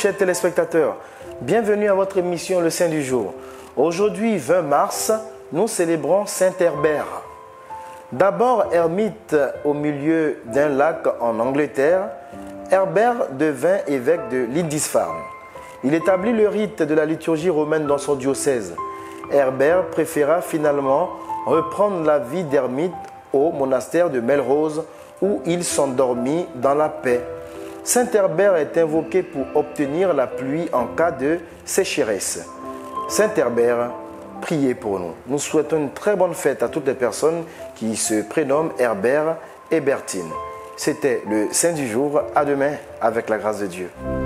chers téléspectateurs, bienvenue à votre émission Le Saint du Jour. Aujourd'hui, 20 mars, nous célébrons Saint Herbert. D'abord ermite au milieu d'un lac en Angleterre, Herbert devint évêque de Lindisfarne. Il établit le rite de la liturgie romaine dans son diocèse. Herbert préféra finalement reprendre la vie d'ermite au monastère de Melrose où il s'endormit dans la paix. Saint Herbert est invoqué pour obtenir la pluie en cas de sécheresse. Saint Herbert, priez pour nous. Nous souhaitons une très bonne fête à toutes les personnes qui se prénomment Herbert et Bertine. C'était le Saint du jour. À demain avec la grâce de Dieu.